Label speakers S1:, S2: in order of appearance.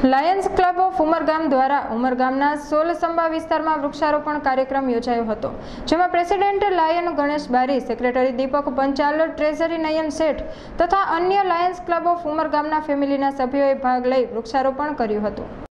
S1: Lions club of Umargam દ્વારા ઉમરગામના સોલસંબા વિસ્તારમાં વૃક્ષારોપણ કાર્યક્રમ યોજાયો હતો, જેમાં president lion Ganesh Bari, secretary Deepak Panchal, treasury Nayan Sheth તથા અન્ય લાયન્સ ક્લબ ઓફ ઉમરગામના ફેમિલીના સભ્યોએ ભાગ લઈ વૃક્ષારોપણ કર્યું હતું।